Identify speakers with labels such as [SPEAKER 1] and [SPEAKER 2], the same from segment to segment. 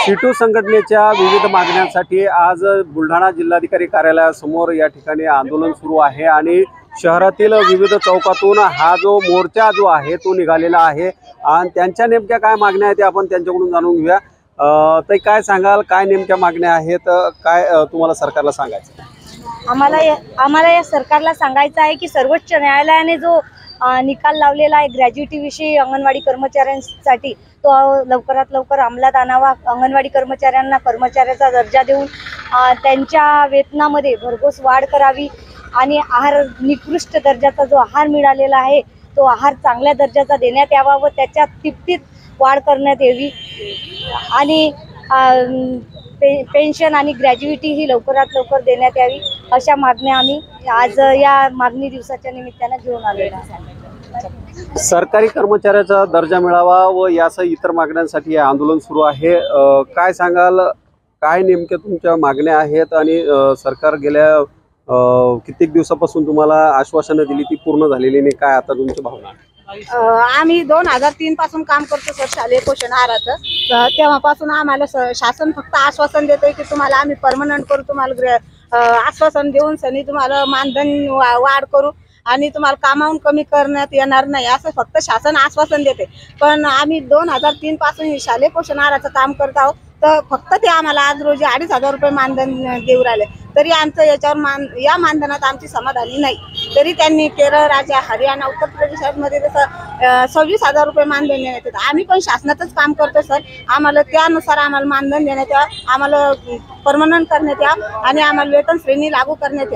[SPEAKER 1] सीटू संघटनेच्या विविध मागण्यांसाठी आज बुलढाणा जिल्हाधिकारी कार्यालयासमोर या ठिकाणी आंदोलन सुरू आहे आणि शहरातील विविध चौकातून हा जो मोर्चा जो आहे तो निघालेला आहे आणि त्यांच्या नेमक्या काय मागण्या आहेत ते आपण त्यांच्याकडून जाणून घेऊया। ते काय सांगाल, काय नेमक्या मागण्या आहेत, काय तुम्हाला सरकारला सांगायचं?
[SPEAKER 2] आम्हाला या सरकारला सांगायचं आहे की सर्वोच्च न्यायालयाने जो निकाल लावलेला आहे ग्रॅज्युटी विषयी अंगणवाडी कर्मचाऱ्यांसाठी तो लवकरात लवकर अंमलात आणावा। अंगणवाडी कर्मचाऱ्यांना कर्मचाऱ्याचा दर्जा देऊन त्यांच्या वेतनामध्ये भरघोस वाढ करावी आणि आहार निकृष्ट दर्जाचा जो आहार मिळालेला आहे तो आहार चांगल्या दर्जाचा देण्यात यावा व त्याच्या तिप्पटीत वाढ करण्यात यावी आणि पेन्शन आणि ग्रॅज्युटी ही लवकरात लवकर देण्यात यावी अशा मागण्या आम्ही आज या मागणी दिवसाच्या निमित्ताने घेऊन आलेलो आहोत।
[SPEAKER 1] सरकारी कर्मचाऱ्याचा दर्जा मिळावा व यासह इतर मागण्यांसाठी आंदोलन सुरू आहे। काय सांगाल, काय नेमक्या तुमच्या मागण्या आहेत आणि सरकार गेल्या कित्येक दिवसापासून तुम्हाला आश्वासनं दिली ती पूर्ण झालेली नाही, काय आता तुमची भावना?
[SPEAKER 3] आम्ही 2003 पासून काम करतो सर शालेय पोषण आहाराचं। तेव्हापासून आम्हाला शासन फक्त आश्वासन देतोय की तुम्हाला आम्ही परमनंट करू, तुम्हाला आश्वासन देऊन सनी तुम्हाला मानधन वाढ करू आणि तुम्हाला कामावून कमी करण्यात येणार नाही असं फक्त शासन आश्वासन देते। पण आम्ही 2003 पासून शालेय पोषण आहाराचं काम करत आहोत तर फक्त ते आम्हाला आज रोजी 2500 रुपये मानधन देऊ राहिले तरी आमचं याच्यावर या मानधनात आमची समाधानी नाही। तरी त्यांनी केरळ राज्य, हरियाणा, उत्तर प्रदेशामध्ये जसं 26,000 रुपये मानधन देण्यात येतं। आम्ही पण शासनाचंच काम करतो सर, आम्हाला त्यानुसार आम्हाला मानधन देण्यात यावं, आम्हाला परमनंट करण्यात यावं आणि आम्हाला वेतन श्रेणी लागू करण्यात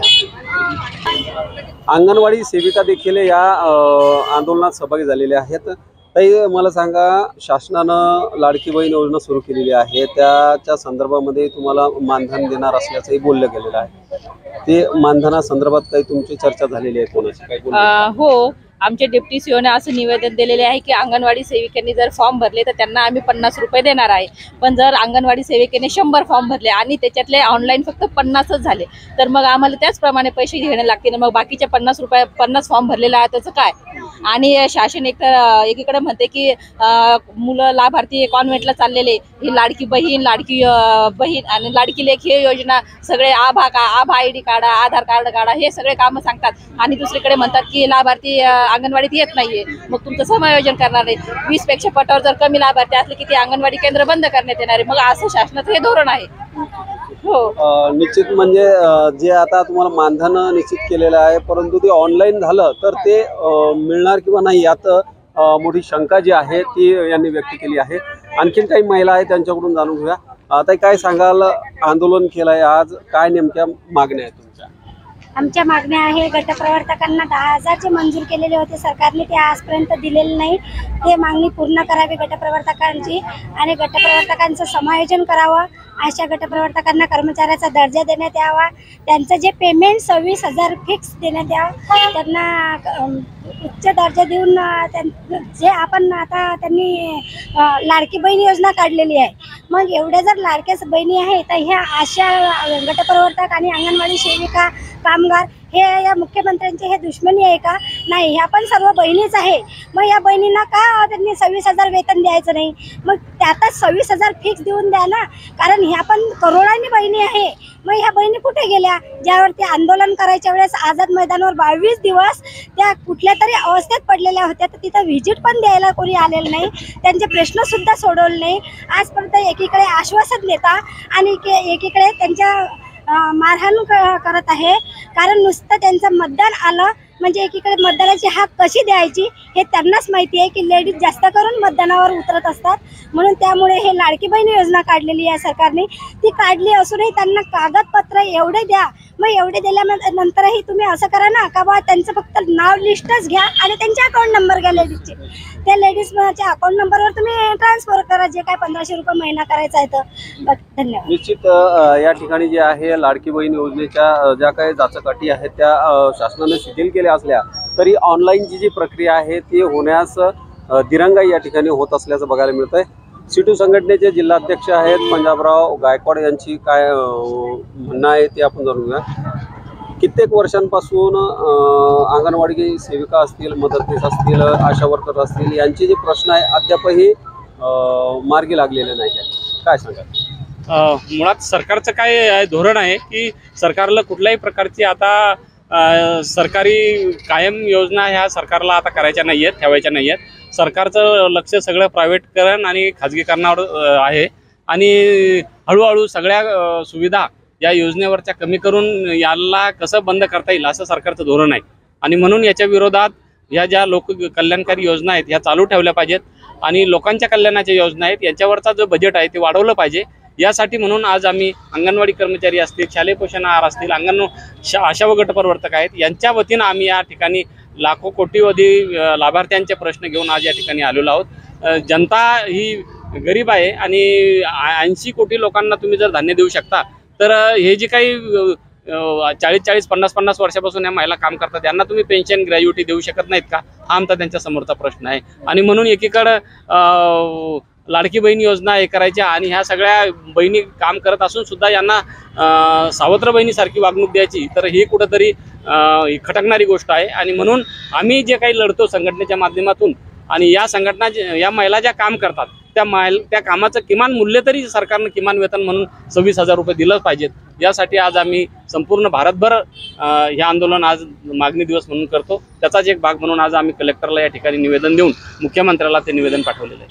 [SPEAKER 3] यावं।
[SPEAKER 1] अंगणवाडी सेविका देखील या आंदोलनात सहभागी झालेले आहेत। ताई, मला सांगा, शासनानं लाडकी बहीण योजना सुरू केलेली आहे, त्याच्या संदर्भामध्ये तुम्हाला मानधन देणार असल्याचंही बोललं गेलेलं आहे। ते मानधना संदर्भात काही तुमची चर्चा झालेली आहे कोणाची? काय
[SPEAKER 4] हो, आमचे डेप्टी सीओने असं निवेदन दिलेले आहे की अंगणवाडी सेविकांनी जर फॉर्म भरले तर त्यांना आम्ही 50 रुपये देणार आहे। पण जर अंगणवाडी सेविकेने 100 फॉर्म भरले आणि त्याच्यातले ऑनलाईन फक्त 50च झाले तर मग आम्हाला त्याचप्रमाणे पैसे घेणे लागतील। मग बाकीचे 50 फॉर्म भरलेले आहे त्याचं काय? आणि शासन एकीकडे म्हणते की मुलं लाभार्थी कॉन्व्हेंटला चाललेले, ही लाडकी बहीण आणि लाडकी लेक हे योजना सगळे आभा ID काढा, आधार कार्ड काढा, हे सगळे कामं सांगतात आणि दुसरीकडे म्हणतात की लाभार्थी अंगणवाडीत येत नाहीये, मग तुमचं समायोजन करणार नाही। 20 पेक्षा पटावर जर कमी लाभार्थी असले की ते अंगणवाडी केंद्र बंद करण्यात येणार आहे। मग असं शासनाचं हे धोरण आहे।
[SPEAKER 1] हो, निश्चित म्हणजे जे आता तुम्हाला मानधन निश्चित केलेलं आहे परंतु ते ऑनलाईन झालं तर ते मिळणार किंवा नाही यात मोठी शंका जी आहे ती यांनी व्यक्त केली आहे। आणखीन काही महिला आहेत त्यांच्याकडून जाणून घेऊया। आता काय सांगाल, आंदोलन केलं आहे आज, काय नेमक्या मागण्या आहेत तुमच्या?
[SPEAKER 2] आमच्या मागण्या आहे, गटप्रवर्तकांना 10,000चे मंजूर केलेले होते सरकारने, ते आजपर्यंत दिलेले नाही। ते मागणी पूर्ण करावी गटप्रवर्तकांची आणि गटप्रवर्तकांचं समायोजन करावं। अशा गटप्रवर्तकांना कर्मचाऱ्याचा दर्जा देण्यात यावा, त्यांचं जे पेमेंट 26,000 फिक्स देण्यात यावं, त्यांना उच्च दर्जा देऊन जे आपण आता त्यांनी लाडकी बहीण योजना काढलेली आहे, मग एवढ्या जर लाडक्या बहिणी आहे तर ह्या अशा गटप्रवर्तक आणि अंगणवाडी सेविका, कामगार हे या मुख्यमंत्र्यांची हे दुश्मनी आहे का? नाही, ह्या पण सर्व बहिणीच आहे। मग या बहिणींना का त्यांनी 26,000 वेतन द्यायचं नाही? मग त्यातच 26,000 फिक्स देऊन द्या ना, कारण ह्या पण करोडांनी बहिणी आहे। मग ह्या बहिणी कुठे गेल्या? ज्यावरती आंदोलन करायच्या वेळेस आझाद मैदानावर 22 दिवस त्या कुठल्या तरी अवस्थेत पडलेल्या होत्या, तर तिथं व्हिजिट पण द्यायला कोणी आलेलं नाही, त्यांचे प्रश्न सुद्धा सोडवले नाही। आजपर्यंत एकीकडे आश्वासन देता आणि एकीकडे त्यांच्या मारहाण करत आहे, कारण नुसतं त्यांचं मतदान आलं म्हणजे एकीकडे मतदानाची हाक कशी द्यायची हे त्यांनाच माहिती आहे की लेडीज जास्त करून मतदानावर उतरत असतात। म्हणून त्यामुळे हे लाडकी बहीण योजना काढलेली आहे सरकारने, ती काढली असूनही त्यांना कागदपत्र एवढे द्या। मग एवढे दिल्यानंतरही तुम्ही असं करा ना का बा त्यांचं फक्त नाव लिस्टच घ्या आणि त्यांचे अकाउंट नंबर घ्या लेडीजचे, त्या लेडीजच्या अकाउंट नंबरवर तुम्ही ट्रान्सफर करा जे काय 1500 रुपये महिना करायचा आहे तर। धन्यवाद।
[SPEAKER 1] निश्चित या ठिकाणी जे आहे लाडकी बहीण योजनेच्या ज्या काही जाचकाठी आहेत त्या शासनाने शिथिल केल्या असल्या तरी ऑनलाईनची जी प्रक्रिया आहे ती होण्यास दिरंगाई या ठिकाणी होत असल्याचं बघायला मिळतंय। सीटू संघटनेचे जिल्हाध्यक्ष आहेत पंजाबराव गायकवाड यांची काय म्हणणं आहे ते आपण जाणून घेऊया। कित्येक वर्षांपासून अंगणवाडी सेविका असतील, मदतनीस असतील, आशा वर्कर असतील यांचे जे प्रश्न आहे अद्यापही मार्गी लागलेले नाही आहेत। काय सांगाल?
[SPEAKER 5] मुळात सरकारचं काय धोरण आहे की सरकारला कुठल्याही प्रकारची आता सरकारी कायम योजना ह्या सरकारला आता करायच्या नाही आहेत, ठेवायच्या नाही आहेत. सरकारचं लक्ष सगळं प्रायव्हेटकरण आणि खाजगीकरणावर आहे आणि हळूहळू सगळ्या सुविधा या योजनेवरच्या कमी करून याला कसं बंद करता येईल असं सरकारचं धोरण आहे. आणि म्हणून याच्या विरोधात ह्या ज्या लोक कल्याणकारी योजना आहेत ह्या चालू ठेवल्या पाहिजेत आणि लोकांच्या कल्याणाच्या योजना आहेत यांच्यावरचा जो बजेट आहे ते वाढवलं पाहिजे. यासाठी म्हणून आज आम्ही अंगणवाडी कर्मचारी असतील, शालेय पोषण आहार असतील, आशा व गटप्रवर्तक आहेत यांच्या वतीनं आम्ही या ठिकाणी लाखो कोटीवधी लाभार्थ्यांचे प्रश्न घेऊन आज या ठिकाणी आलेलो आहोत. जनता ही गरीब आहे आणि 80 कोटी लोकांना तुम्ही जर धान्य देऊ शकता तर हे जे काही 40-40, 50-50 वर्षापासून या महिला काम करतात त्यांना तुम्ही पेन्शन ग्रॅज्युटी देऊ शकत नाहीत का? हा आमचा त्यांच्या समोरचा प्रश्न आहे. आणि म्हणून एकीकडं लाडकी बहीण योजना हे करायच्या आणि ह्या सगळ्या बहिणी काम करत असून सुद्धा यांना सावत्र बहिणीसारखी वागणूक द्यायची, तर ही कुठंतरी खटकणारी गोष्ट आहे. आणि म्हणून आम्ही जे काही लढतो संघटनेच्या माध्यमातून आणि या संघटना या महिला ज्या काम करतात त्या कामाचं किमान मूल्य तरी सरकारनं किमान वेतन म्हणून 26,000 रुपये दिलं पाहिजेत. यासाठी आज आम्ही संपूर्ण भारतभर हे आंदोलन आज मागणी दिवस म्हणून करतो. त्याचाच एक भाग म्हणून आज आम्ही कलेक्टरला या ठिकाणी निवेदन देऊन मुख्यमंत्र्याला ते निवेदन पाठवलेलं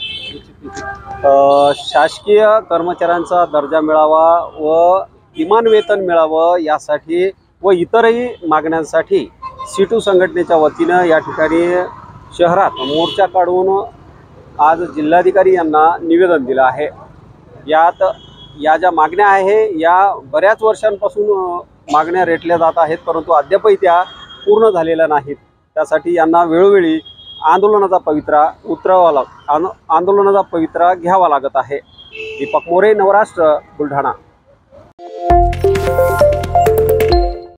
[SPEAKER 5] आहे.
[SPEAKER 1] शासकीय कर्मचाऱ्यांचा दर्जा मिळावा व किमान वेतन मिळावं यासाठी व इतरही मागण्यांसाठी C2 संघटनेच्या वतीनं या ठिकाणी शहरात मोर्चा काढून आज जिल्हाधिकारी यांना निवेदन दिलं आहे. यात या ज्या मागण्या आहे या बऱ्याच वर्षांपासून मागण्या रेटल्या जात आहेत, परंतु अद्यापही त्या पूर्ण झालेल्या नाहीत. त्यासाठी यांना वेळोवेळी आंदोलनाचा पवित्रा घ्यावा लागत आहे. दीपक मोरे, नवराष्ट्र, बुलढाणा.